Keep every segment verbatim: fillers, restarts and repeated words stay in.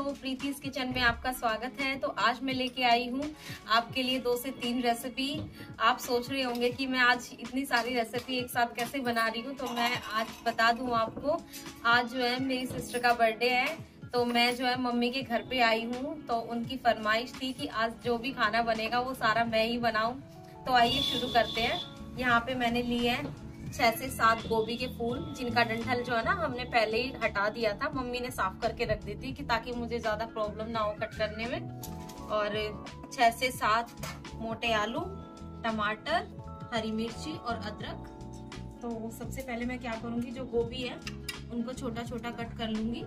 Preeti's kitchen में आपका स्वागत है। तो आज मैं लेके आई हूँ आपके लिए दो से तीन रेसिपी। आप सोच रहे होंगे कि मैं आज इतनी सारी रेसिपी एक साथ कैसे बना रही हूँ, तो मैं आज बता दूँ आपको। आज जो है मेरी सिस्टर का बर्थडे है, तो मैं जो है मम्मी के घर पे आई हूँ। तो उनकी फरमाइश थी कि आज जो भी खाना बनेगा वो सारा मैं ही बनाऊं। तो आइए शुरू करते हैं। यहाँ पे मैंने लिए हैं छह से सात गोभी के फूल, जिनका डंठल जो है ना हमने पहले ही हटा दिया था। मम्मी ने साफ करके रख दी थी कि ताकि मुझे ज्यादा प्रॉब्लम ना हो कट करने में। और छह से सात मोटे आलू, टमाटर, हरी मिर्ची और अदरक। तो सबसे पहले मैं क्या करूंगी, जो गोभी है उनको छोटा छोटा कट कर लूंगी।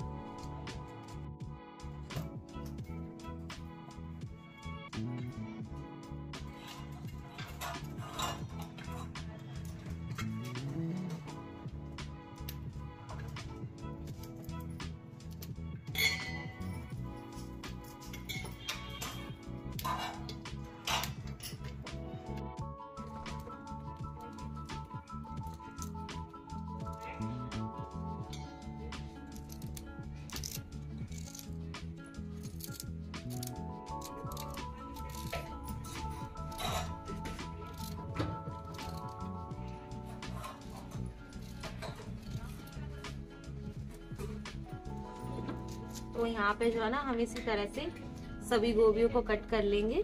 तो यहाँ पे जो है ना हम इसी तरह से सभी गोभियों को कट कर लेंगे।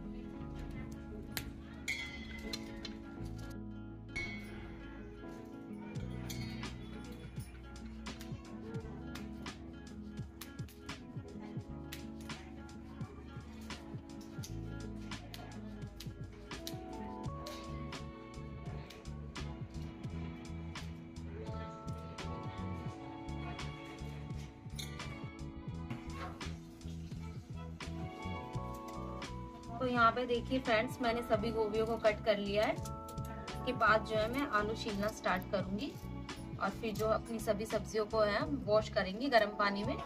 तो यहाँ पे देखिए फ्रेंड्स, मैंने सभी गोभियों को कट कर लिया है। इसके बाद जो है मैं आलू छीलना स्टार्ट करूंगी और फिर जो अपनी सभी सब्जियों को है वॉश करेंगे गर्म पानी में।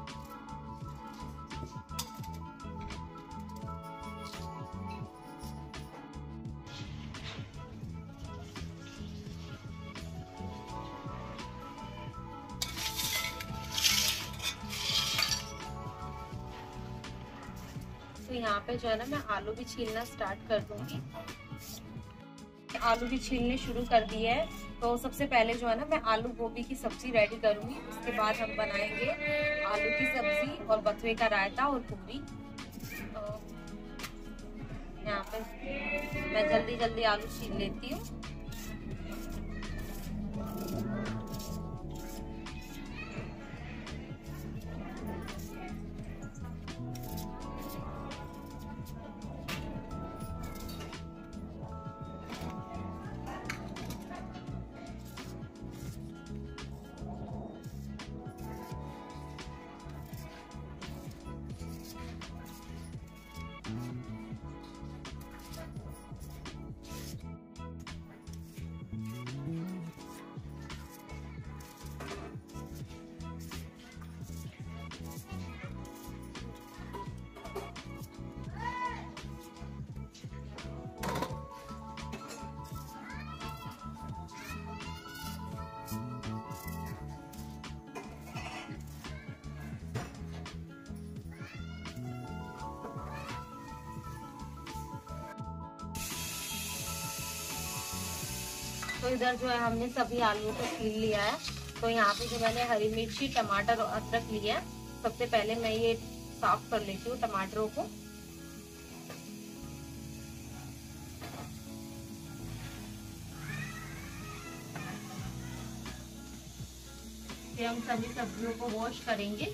तो यहाँ पे जो है ना मैं आलू भी छीलना स्टार्ट कर दूंगी। आलू भी छीलने शुरू कर दिए है। तो सबसे पहले जो है ना मैं आलू गोभी की सब्जी रेडी करूंगी। उसके बाद हम बनाएंगे आलू की सब्जी और बथुए का रायता और पूरी। तो यहाँ पे मैं जल्दी जल्दी आलू छील लेती हूँ। तो इधर जो है हमने सभी आलू को छील लिया है। तो यहाँ पे जो मैंने हरी मिर्ची, टमाटर और अदरक लिया है, सबसे पहले मैं ये साफ कर लेती हूँ टमाटरों को। फिर हम सभी सब्जियों को वॉश करेंगे।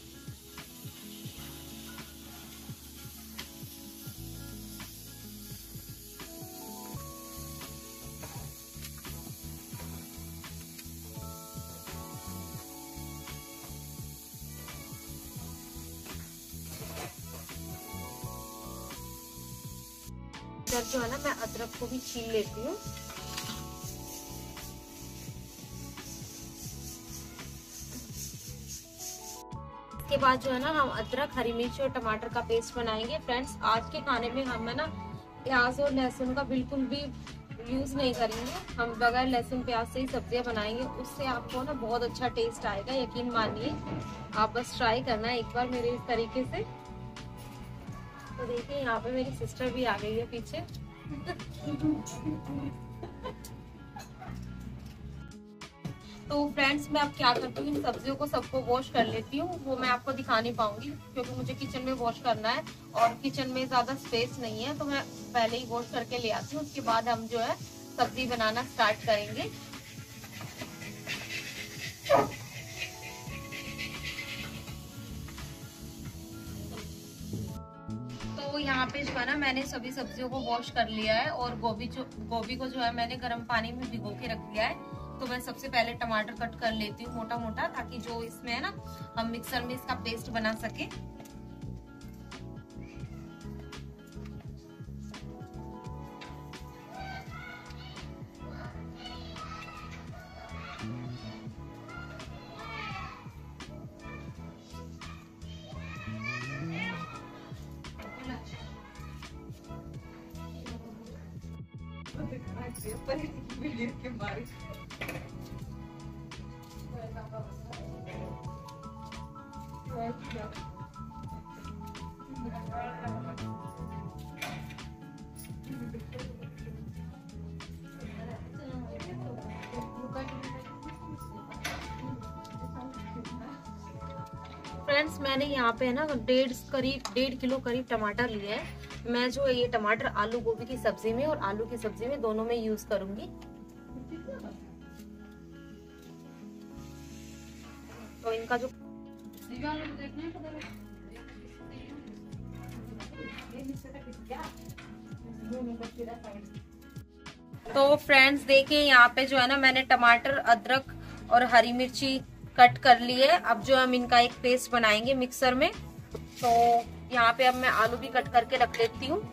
इधर जो है ना मैं अदरक को भी छील लेती हूँ। इसके बाद जो है ना हम अदरक, हरी मिर्च और टमाटर का पेस्ट बनाएंगे। फ्रेंड्स, आज के खाने में हम है ना प्याज और लहसुन का बिल्कुल भी यूज नहीं करेंगे, हम बगैर लहसुन प्याज से ही सब्जियां बनाएंगे। उससे आपको ना बहुत अच्छा टेस्ट आएगा, यकीन मानिए। आप बस ट्राई करना एक बार मेरे इस तरीके से। तो देखिए यहाँ पे मेरी सिस्टर भी आ गई है पीछे। तो फ्रेंड्स, मैं अब क्या करती हूँ, इन सब्जियों को सबको वॉश कर लेती हूँ। वो मैं आपको दिखा नहीं पाऊंगी क्योंकि मुझे किचन में वॉश करना है और किचन में ज्यादा स्पेस नहीं है, तो मैं पहले ही वॉश करके ले आती हूँ। उसके बाद हम जो है सब्जी बनाना स्टार्ट करेंगे। तो यहाँ पे जो है ना मैंने सभी सब्जियों को वॉश कर लिया है और गोभी जो गोभी को जो है मैंने गर्म पानी में भिगो के रख दिया है। तो मैं सबसे पहले टमाटर कट कर लेती हूँ मोटा मोटा, ताकि जो इसमें है ना हम मिक्सर में इसका पेस्ट बना सके। फ्रेंड्स, मैंने यहाँ पे है ना डेढ़ करीब डेढ़ किलो करीब टमाटर लिए हैं। मैं जो है ये टमाटर आलू गोभी की सब्जी में और आलू की सब्जी में दोनों में यूज करूंगी। तो इनका जो तो फ्रेंड्स देखिए यहाँ पे जो है ना मैंने टमाटर, अदरक और हरी मिर्ची कट कर ली है। अब जो हम इनका एक पेस्ट बनाएंगे मिक्सर में। तो यहाँ पे अब मैं आलू भी कट करके रख लेती हूँ।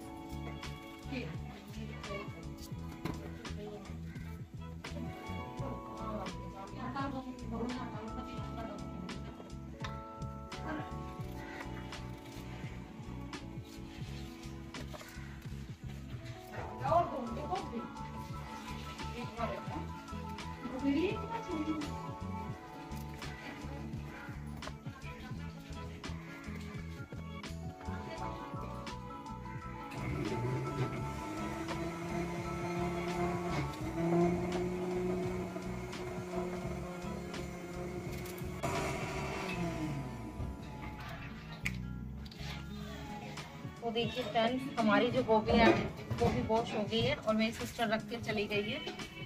तो देखिए फ्रेंड्स, हमारी जो गोभी है वो भी वॉश हो गई है और मेरी सिस्टर रख के चली गई है।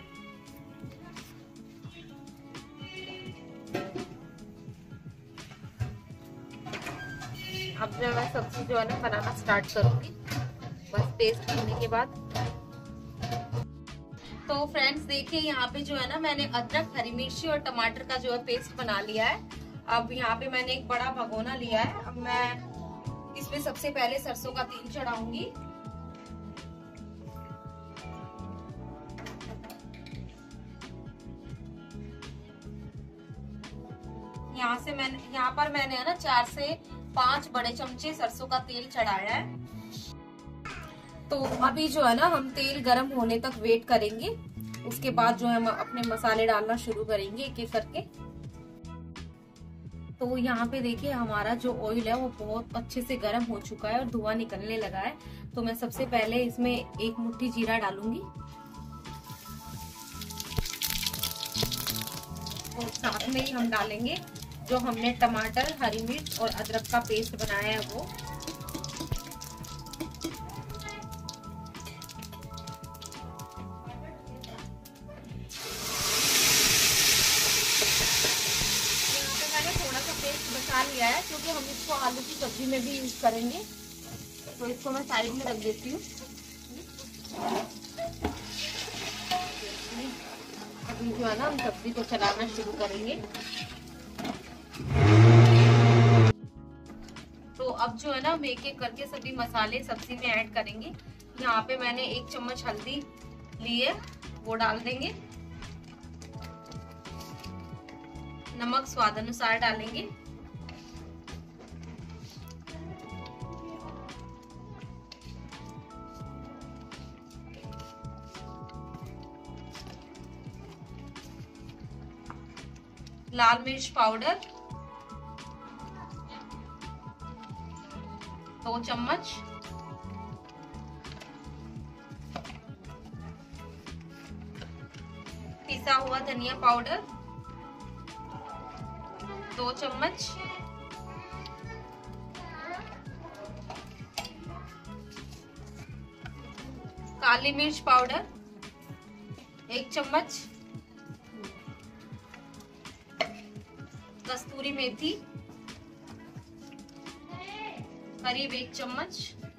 अब जो मैं सब्जी जो है ना बनाना स्टार्ट करूंगी, बस पेस्ट करने के बाद। तो फ्रेंड्स देखिए यहाँ पे जो है ना मैंने अदरक, हरी मिर्ची और टमाटर का जो है पेस्ट बना लिया है। अब यहाँ पे मैंने एक बड़ा भगोना लिया है। अब मैं इसमें सबसे पहले सरसों का तेल चढ़ाऊंगी। यहाँ से मैंने यहाँ पर मैंने है ना चार से पांच बड़े चमचे सरसों का तेल चढ़ाया है। तो अभी जो है ना हम तेल गरम होने तक वेट करेंगे। उसके बाद जो है हम अपने मसाले डालना शुरू करेंगे एक एक करके। तो यहाँ पे देखिए हमारा जो ऑयल है वो बहुत अच्छे से गर्म हो चुका है और धुआं निकलने लगा है। तो मैं सबसे पहले इसमें एक मुट्ठी जीरा डालूंगी और साथ में ही हम डालेंगे जो हमने टमाटर, हरी मिर्च और अदरक का पेस्ट बनाया है वो। बचा लिया है क्योंकि हम इसको आलू की सब्जी में भी यूज करेंगे। तो इसको मैं साइड में रख देती हूँ। अभी जो है ना हम सब्जी को चलाना शुरू करेंगे। तो अब जो है ना हम एक एक करके सभी मसाले सब्जी में ऐड करेंगे। यहाँ पे मैंने एक चम्मच हल्दी ली है, वो डाल देंगे। नमक स्वाद अनुसार डालेंगे। लाल मिर्च पाउडर दो चम्मच, पिसा हुआ धनिया पाउडर दो चम्मच, काली मिर्च पाउडर एक चम्मच, कस्तूरी मेथी करीब एक चम्मच,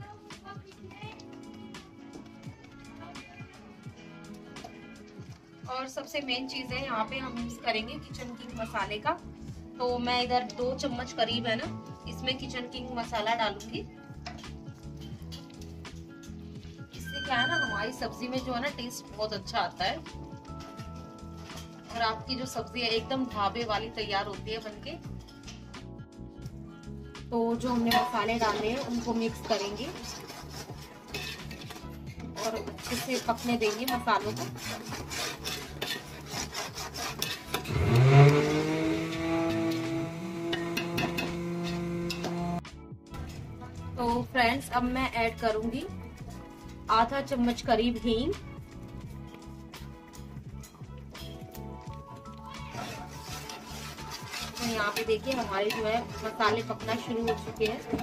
और सबसे मेन चीज है यहाँ पे हम यूज करेंगे किचन किंग मसाले का। तो मैं इधर दो चम्मच करीब है ना इसमें किचन किंग मसाला डालूंगी। इससे क्या है ना हमारी सब्जी में जो है ना टेस्ट बहुत अच्छा आता है और आपकी जो सब्जी है एकदम ढाबे वाली तैयार होती है बनके। तो जो हमने मसाले डाले हैं उनको मिक्स करेंगे और अच्छे से पकने देंगे मसालों को। तो फ्रेंड्स अब मैं ऐड करूंगी आधा चम्मच करीब हींग, तो यहाँ पे देखिए हमारे जो है मसाले पकना शुरू हो चुके हैं।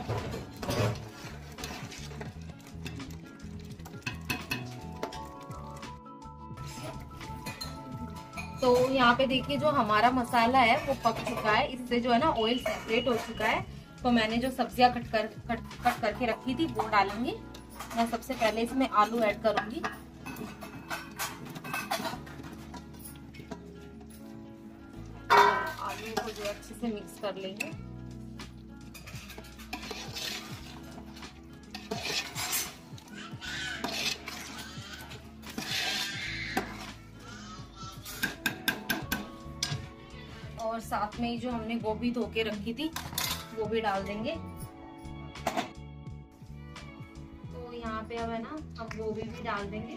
तो यहाँ पे देखिए जो हमारा मसाला है वो पक चुका है, इससे जो है ना ऑयल सेपरेट हो चुका है। तो मैंने जो सब्जियां कट कर कट कट करके रखी थी वो डालेंगे। मैं सबसे पहले इसमें आलू ऐड करूंगी। आलू को जो अच्छे से मिक्स कर लेंगे। और साथ में ही जो हमने गोभी धो के रखी थी वो भी डाल देंगे। तो यहाँ पे अब है ना हम गोभी भी डाल देंगे।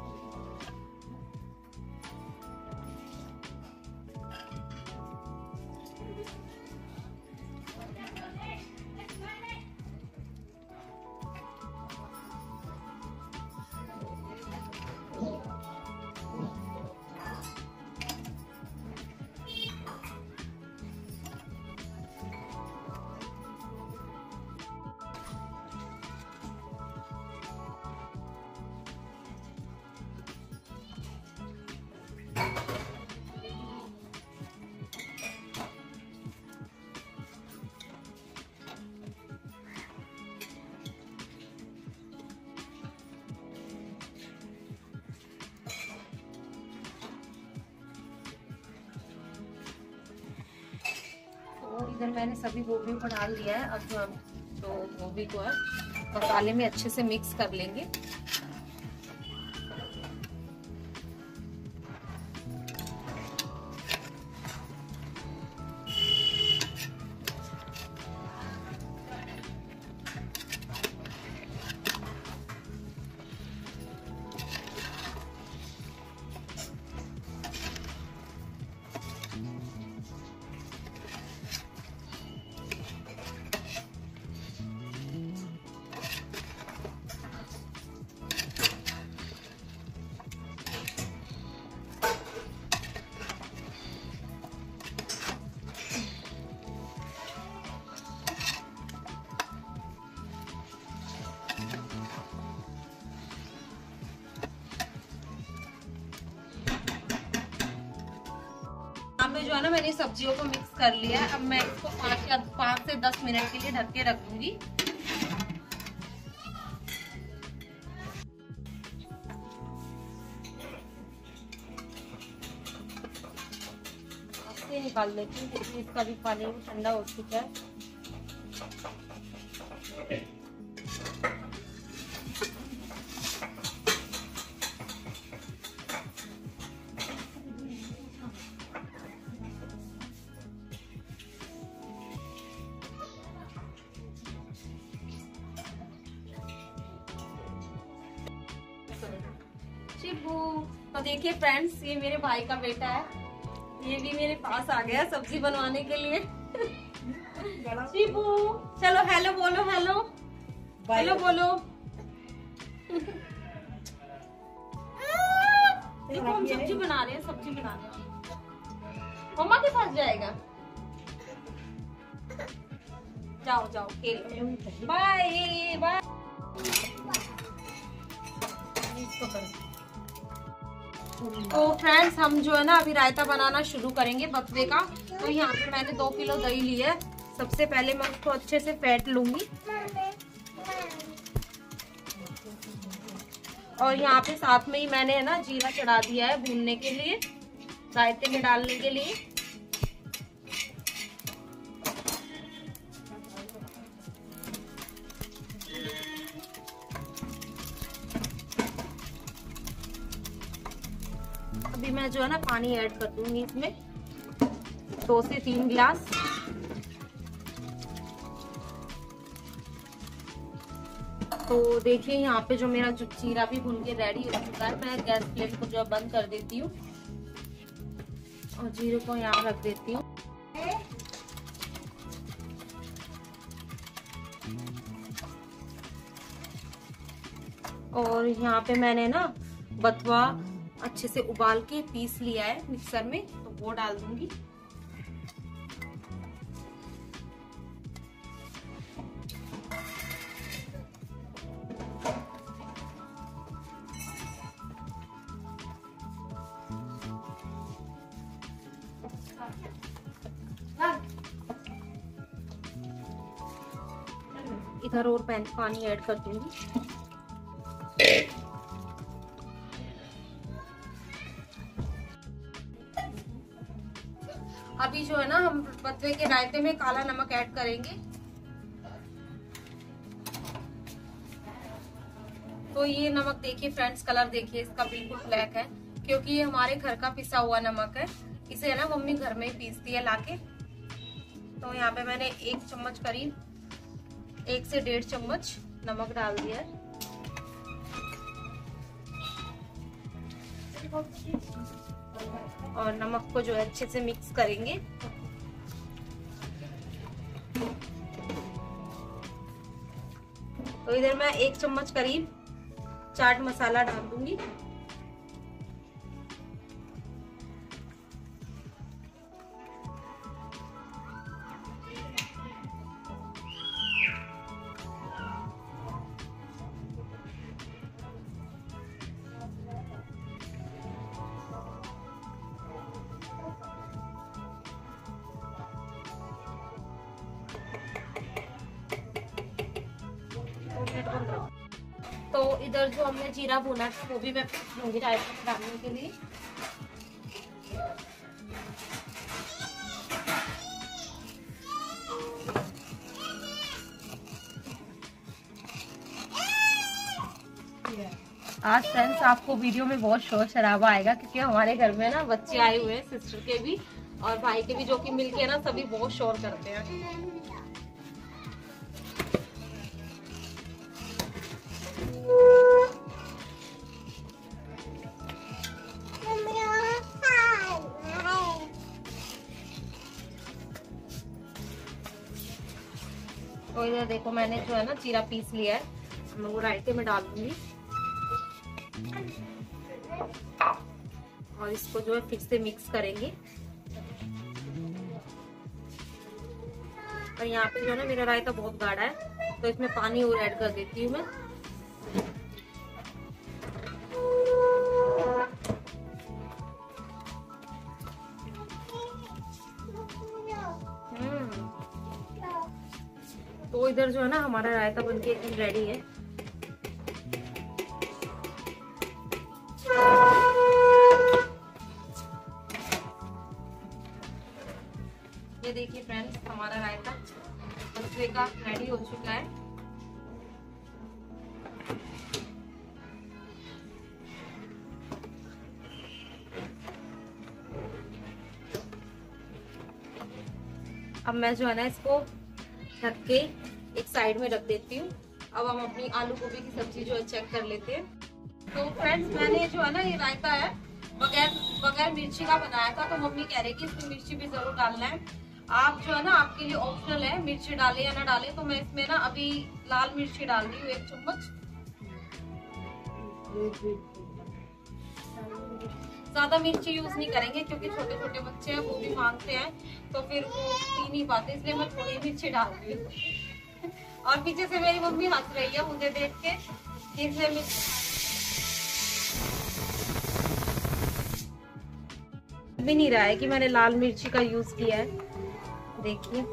और इधर मैंने सभी गोभी को डाल दिया है। अब जो हम तो गोभी को है मसाले में अच्छे से मिक्स कर लेंगे। में जो है ना मैंने सब्जियों को मिक्स कर लिया है। अब मैं इसको पाँच या पाँच से दस मिनट के लिए ढक के रख दूंगी। इससे निकाल लेती हूँ क्योंकि इसका भी पानी ठंडा हो चुका है। तो देखिए फ्रेंड्स, ये मेरे भाई का बेटा है, ये भी मेरे पास आ गया सब्जी बनवाने के लिए। शिबू चलो हेलो बोलो, हेलो हेलो बोलो। देखो हम सब्जी बना रहे हैं, सब्जी बना रहे हैं। मम्मा के पास जाएगा, जाओ जाओ खेलो। Bye bye. तो फ्रेंड्स हम जो है ना अभी रायता बनाना शुरू करेंगे बथुए का। तो यहाँ पे मैंने दो किलो दही ली है। सबसे पहले मैं उसको अच्छे से फेंट लूंगी और यहाँ पे साथ में ही मैंने है ना जीरा चढ़ा दिया है भूनने के लिए, रायते में डालने के लिए। अभी मैं जो है ना पानी ऐड कर दूंगी इसमें, दो से तीन गिलास। तो देखिए यहाँ पे जो मेरा जो जीरा भी भून के रेडी हो चुका है। मैं गैस फ्लेम को जो है बंद कर देती हूँ और जीरे को यहाँ रख देती हूँ। और यहाँ पे मैंने ना बथुआ अच्छे से उबाल के पीस लिया है मिक्सर में, तो वो डाल दूंगी। इधर और पानी ऐड कर दूंगी। अभी जो है ना हम बथुए के रायते में काला नमक ऐड करेंगे। तो ये नमक देखिए फ्रेंड्स, कलर देखिए इसका बिल्कुल ब्लैक है, क्योंकि ये हमारे घर का पिसा हुआ नमक है। इसे है ना मम्मी घर में ही पीसती है लाके। तो यहाँ पे मैंने एक चम्मच करीब, एक से डेढ़ चम्मच नमक डाल दिया है। और नमक को जो है अच्छे से मिक्स करेंगे। तो इधर मैं एक चम्मच करीब चाट मसाला डाल दूंगी। तो इधर जो हमने जीरा भुना था वो भी मैं लूंगी रायते में डालने के लिए। आज फ्रेंड्स आपको वीडियो में बहुत शोर शराबा आएगा, क्योंकि हमारे घर में ना बच्चे आए हुए हैं, सिस्टर के भी और भाई के भी, जो कि मिलके ना सभी बहुत शोर करते हैं। तो इधर देखो मैंने जो है ना जीरा पीस लिया है, मैं वो रायते में डाल दूंगी और इसको जो है फिर से मिक्स करेंगे। और यहाँ पे जो है ना मेरा रायता बहुत गाढ़ा है, तो इसमें पानी और ऐड कर देती हूँ मैं। तो इधर जो है ना हमारा रायता बनके एकदम रेडी है। ये देखिए फ्रेंड्स हमारा रायता बथुए का रेडी हो चुका है। अब मैं जो है ना इसको ढक के एक साइड में रख देती हूँ। अब हम अपनी आलू गोभी की सब्जी जो है चेक कर लेते हैं। तो फ्रेंड्स मैंने जो है ना ये रायता है बगैर बगैर मिर्ची का बनाया था, तो मम्मी कह रही कि इसमें मिर्ची भी जरूर डालना है। आप जो है ना, आपके लिए ऑप्शनल है मिर्ची डाले या ना डाले। तो मैं इसमें ना अभी लाल मिर्ची डाल रही हूँ एक चम्मच। ज्यादा मिर्ची यूज नहीं करेंगे क्योंकि छोटे छोटे बच्चे हैं, वो भी मांगते हैं, तो फिर वो पी नहीं पाते, इसलिए मैं थोड़ी मिर्ची डाल रही हूँ। और पीछे से मेरी मम्मी हंस रही है मुझे देख के, इसलिए भी नहीं रहा है कि मैंने लाल मिर्ची का यूज किया है। देखिए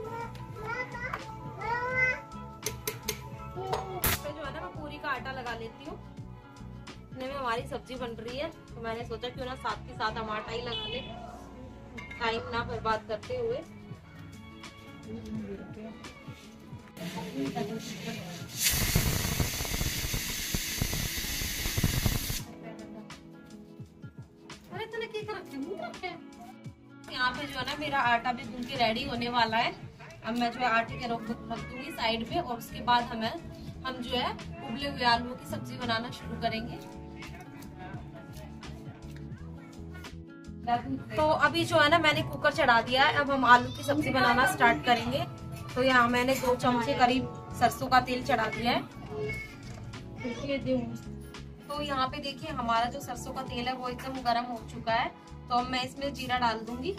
तो जो है ना, मैं पूरी का आटा लगा लेती हूँ। इतने में हमारी सब्जी बन रही है, तो मैंने सोचा क्यों ना साथ के साथ हम आटा ही लगा ले, टाइम ना बर्बाद करते हुए। अरे तूने क्या रखे मुंह रखे? यहाँ पे जो है ना मेरा आटा भी गूंद के रेडी होने वाला है। अब मैं जो है आटे के रख दूंगी साइड पे, और उसके बाद हमें हम जो है उबले हुए आलू की सब्जी बनाना शुरू करेंगे। तो अभी जो है ना मैंने कुकर चढ़ा दिया है, अब हम आलू की सब्जी बनाना स्टार्ट करेंगे। तो यहाँ मैंने दो चमचे करीब सरसों का तेल चढ़ा दिया है। तो यहाँ पे देखिए हमारा जो सरसों का तेल है वो एकदम गर्म हो चुका है। तो अब मैं इसमें जीरा डाल दूंगी,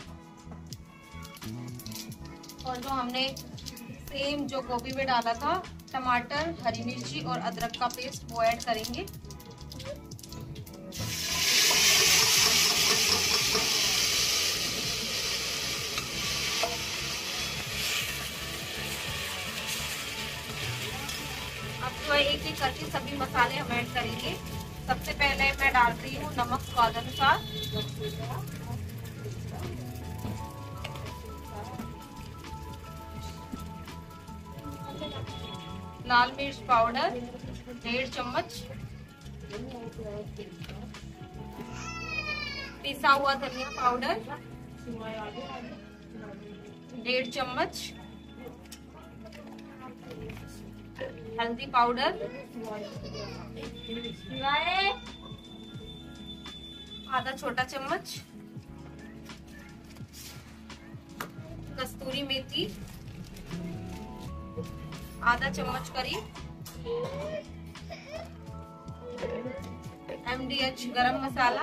और जो हमने सेम जो गोभी में डाला था टमाटर, हरी मिर्ची और अदरक का पेस्ट वो ऐड करेंगे। अब जो है एक एक करके सभी मसाले हम ऐड करेंगे। सबसे पहले मैं डाल रही हूँ नमक स्वाद अनुसार, लाल मिर्च पाउडर डेढ़ चम्मच, पिसा हुआ धनिया पाउडर डेढ़ चम्मच, हल्दी पाउडर आधा छोटा चम्मच, कस्तूरी मेथी आधा चम्मच करीब, एम डी एच गरम मसाला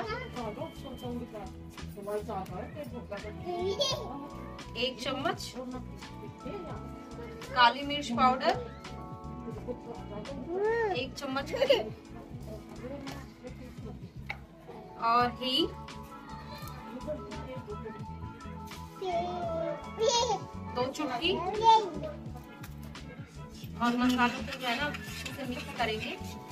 एक चम्मच, काली मिर्च पाउडर एक चम्मच करीब, और हींग दो चुटकी, और मसालों को जो है ना इसे मिक्स करेंगे।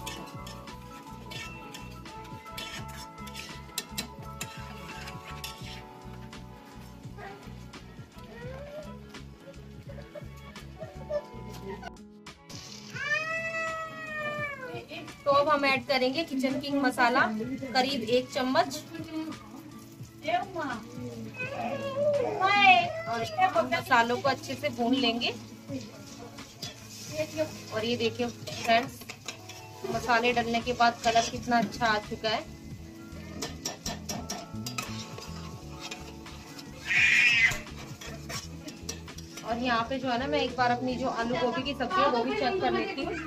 तो अब हम ऐड करेंगे किचन किंग मसाला करीब एक चम्मच, और मसालों को अच्छे से भून लेंगे। और ये देखिए फ्रेंड्स, मसाले डालने के बाद कलर कितना अच्छा आ चुका है। और यहाँ पे जो है ना मैं एक बार अपनी जो आलू गोभी की सब्जी है वो भी चेक कर लेती हूँ।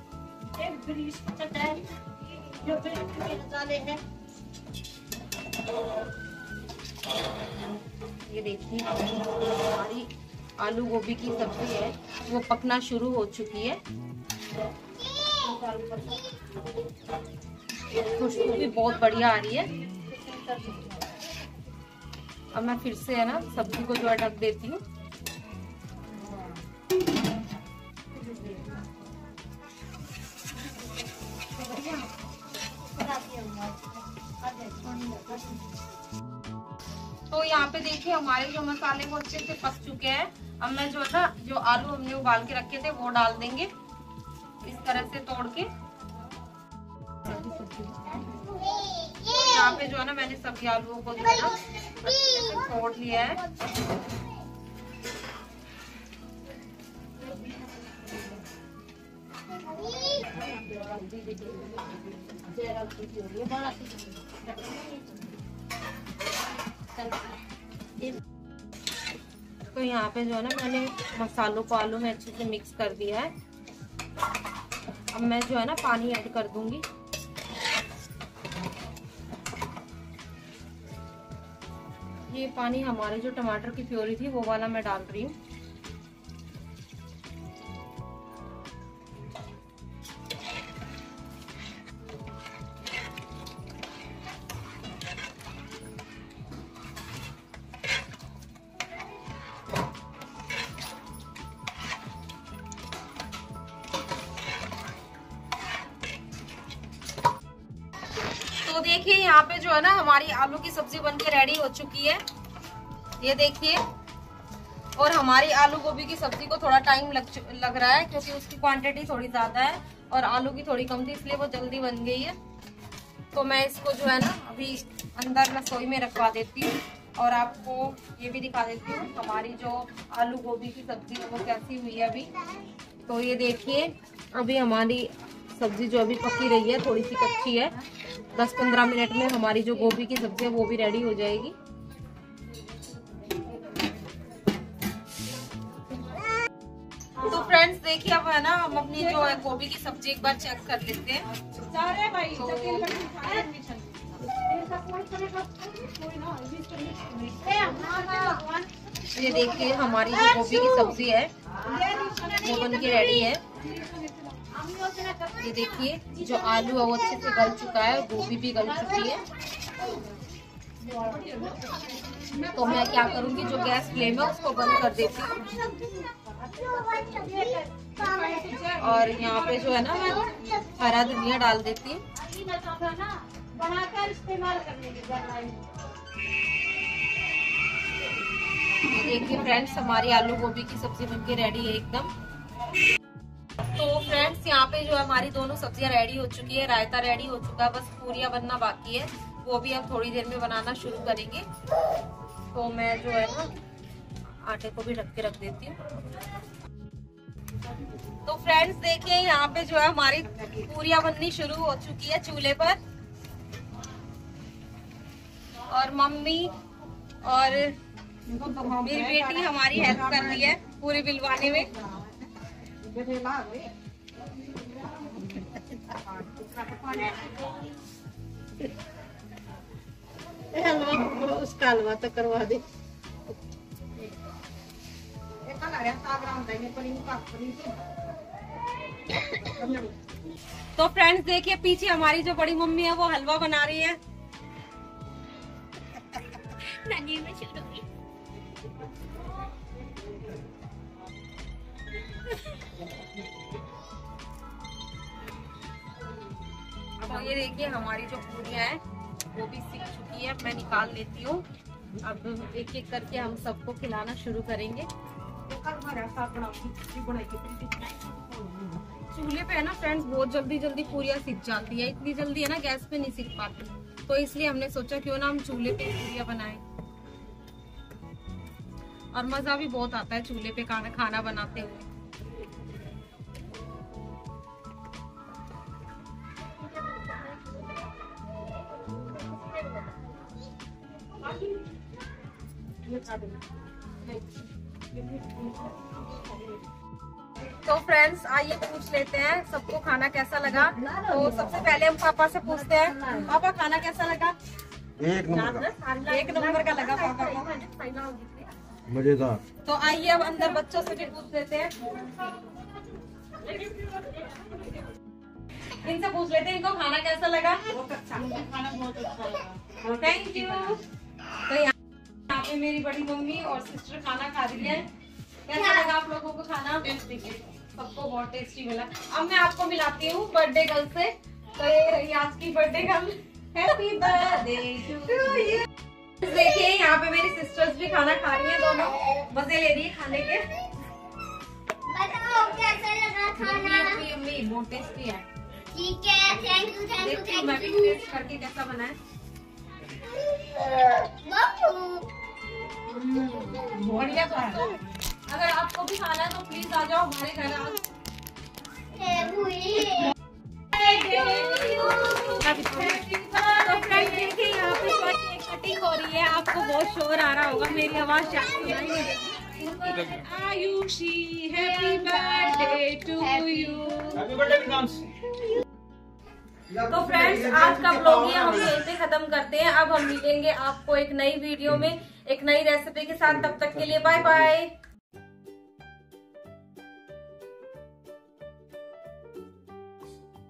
ये देखिए हमारी आलू गोभी की सब्जी है वो पकना शुरू हो चुकी है। खुशबू भी बहुत बढ़िया आ रही है। अब मैं फिर से है ना सब्जी को जो है ढक देती हूँ। तो यहाँ पे देखिए हमारे जो मसाले वो अच्छे से पक चुके हैं। अब मैं जो है ना जो आलू हमने उबाल के रखे थे वो डाल देंगे इस तरह से तोड़ के। यहाँ पे जो है ना मैंने सभी आलूओं को जो है ना अच्छे से तोड़ लिया है। तो यहाँ पे जो है ना मैंने मसालों को आलू में अच्छे से मिक्स कर दिया है। अब मैं जो है ना पानी ऐड कर दूंगी। ये पानी हमारे जो टमाटर की प्योरी थी वो वाला मैं डाल रही हूँ। तो देखिए यहाँ पे जो है ना हमारी आलू की सब्जी बनके रेडी हो चुकी है, ये देखिए। और हमारी आलू गोभी की सब्जी को थोड़ा टाइम लग लग रहा है क्योंकि उसकी क्वांटिटी थोड़ी ज्यादा है और आलू की थोड़ी कम थी, इसलिए वो जल्दी बन गई है। तो मैं इसको जो है ना अभी अंदर रसोई में रखवा देती हूँ और आपको ये भी दिखा देती हूँ हमारी जो आलू गोभी की सब्जी है वो कैसी हुई है अभी। तो ये देखिए अभी हमारी सब्जी जो अभी पकी रही है थोड़ी सी कच्ची है, दस पंद्रह मिनट में हमारी जो गोभी की सब्जी है वो भी रेडी हो जाएगी। तो फ्रेंड्स देखिए अब है ना हम अपनी जो है गोभी की सब्जी एक बार चेक कर लेते हैं। तो ये देखिए हमारी जो गोभी की सब्जी है वो बन के रेडी है। ये देखिए जो आलू है वो अच्छे से गल चुका है, गोभी भी गल चुकी है। तो मैं क्या करूंगी, जो गैस फ्लेम है उसको बंद कर देती हूँ और यहाँ पे जो है ना मैं हरा धनिया डाल देती हूँ। देखिए फ्रेंड्स हमारी आलू गोभी की सब्जी बनके रेडी है एकदम। तो फ्रेंड्स यहाँ पे जो है हमारी दोनों सब्जियां रेडी हो चुकी है, रायता रेडी हो चुका है, बस पूरियां बनना बाकी है, वो भी अब थोड़ी देर में बनाना शुरू करेंगे। तो मैं जो है ना आटे को भी ढक के रख देती हूँ। तो फ्रेंड्स देखिए यहाँ पे जो है हमारी पूरियां बननी शुरू हो चुकी है चूल्हे पर और मम्मी और मेरी बेटी हमारी हेल्प कर रही है पूरी बिलवाने में। उसका हलवा तो करवा दे। तो फ्रेंड्स देखिए पीछे हमारी जो बड़ी मम्मी है वो हलवा बना रही है। तो ये देखिए हमारी जो पूरियां हैं वो भी सीख चुकी है, मैं निकाल लेती हूँ। अब एक एक करके हम सबको खिलाना शुरू करेंगे। चूल्हे पे है ना फ्रेंड्स बहुत जल्दी जल्दी पूरियां सीख जाती है, इतनी जल्दी है ना गैस पे नहीं सीख पाती, तो इसलिए हमने सोचा क्यों ना हम चूल्हे पे पूरियां बनाएं। और मजा भी बहुत आता है चूल्हे पे खाना खाना बनाते हुए। तो फ्रेंड्स आइए पूछ लेते हैं सबको खाना कैसा लगा। तो सबसे पहले हम पापा से पूछते हैं, पापा खाना कैसा लगा? एक नंबर का एक नंबर का लगा पापा को, मजेदार। तो आइए अब अंदर बच्चों से भी पूछ लेते हैं, इनसे पूछ लेते हैं इनको खाना कैसा लगा। बहुत अच्छा खाना, बहुत अच्छा लगा। Thank you. तो यहाँ पे मेरी बड़ी मम्मी और सिस्टर खाना खा रही है। कैसा लगा आप लोगों को खाना? सबको बहुत टेस्टी मिला। अब मैं आपको मिलाती हूँ बर्थडे गर्ल से। तो ये रही आज की birthday girl, happy birthday to you. देखिए यहाँ पे मेरी सिस्टर्स भी खाना खा रही है, दोनों मजे ले रही है खाने के। बताओ कैसा लगा खाना? यम्मी यम्मी, बहुत टेस्टी है। ठीक है, थैंक यू थैंक यू देखती हूँ थैंक मैं भी यू। टेस्ट करके कैसा बना है। बढ़िया दोस्तों, अगर आपको भी खाना है तो प्लीज आ जाओ हमारे घर। आज तो फ्रेंड्स देखिए यहाँ पे केक कटिंग हो रही है, आपको बहुत शोर आ रहा होगा, मेरी आवाज सुनाई नहीं देगी। Ayushi happy birthday to you. तो फ्रेंड्स, आज का ब्लॉग ये हम यहीं पे खत्म करते हैं। अब हम मिलेंगे आपको एक नई वीडियो में एक नई रेसिपी के साथ। तब तक के लिए बाय बाय।